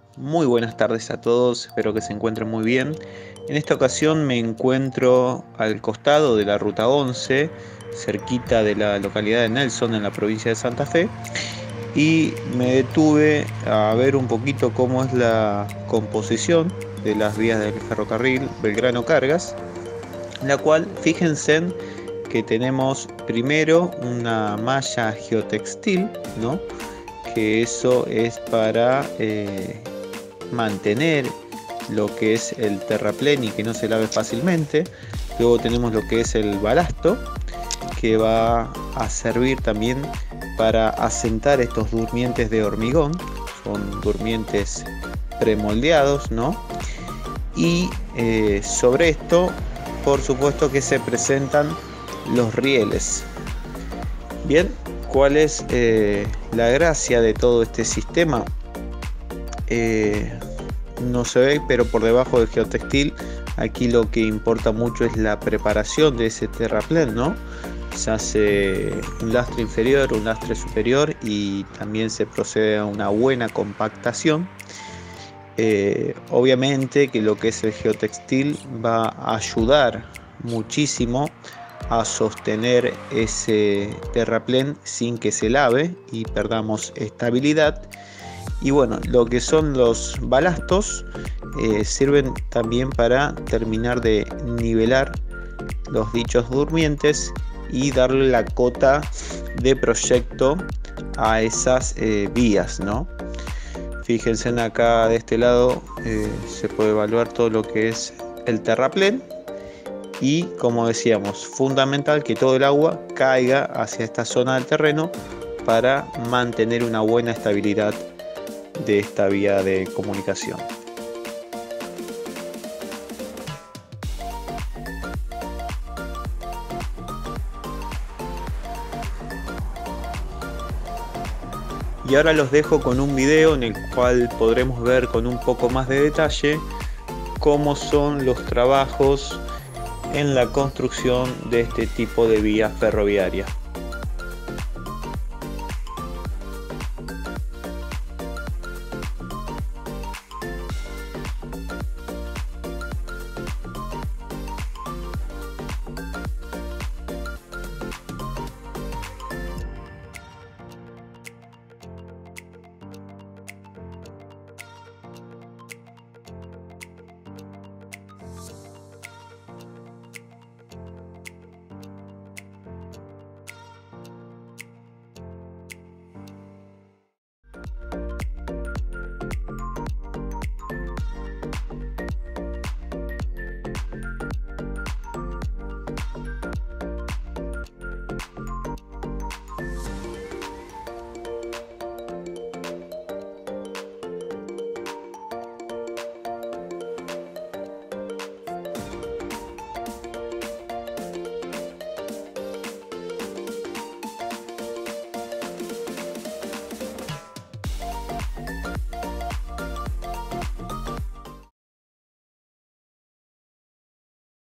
Muy buenas tardes a todos, espero que se encuentren muy bien. En esta ocasión me encuentro al costado de la Ruta 11, cerquita de la localidad de Nelson, en la provincia de Santa Fe, y me detuve a ver un poquito cómo es la composición de las vías del ferrocarril Belgrano Cargas, la cual, fíjense que tenemos primero una malla geotextil, ¿no? Que eso es para mantener lo que es el terraplén y que no se lave fácilmente. Luego tenemos lo que es el balasto, que va a servir también para asentar estos durmientes de hormigón. Son durmientes premoldeados, ¿no? Y sobre esto, por supuesto que se presentan los rieles. Bien, ¿cuál es la gracia de todo este sistema? No se ve, pero por debajo del geotextil aquí lo que importa mucho es la preparación de ese terraplén, ¿no? Se hace un lastre inferior, un lastre superior y también se procede a una buena compactación. Obviamente que lo que es el geotextil va a ayudar muchísimo a sostener ese terraplén sin que se lave y perdamos estabilidad. Y bueno, lo que son los balastos sirven también para terminar de nivelar los dichos durmientes y darle la cota de proyecto a esas vías, ¿no? Fíjense acá de este lado se puede evaluar todo lo que es el terraplén y, como decíamos, fundamental que todo el agua caiga hacia esta zona del terreno para mantener una buena estabilidad de esta vía de comunicación. Y ahora los dejo con un video en el cual podremos ver con un poco más de detalle cómo son los trabajos en la construcción de este tipo de vía ferroviaria.